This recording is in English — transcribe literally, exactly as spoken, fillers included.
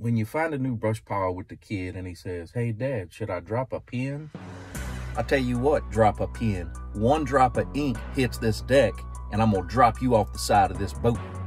When you find a new brush pile with the kid and he says, "Hey, Dad, should I drop a pen?" I tell you what, drop a pen. One drop of ink hits this deck, and I'm going to drop you off the side of this boat.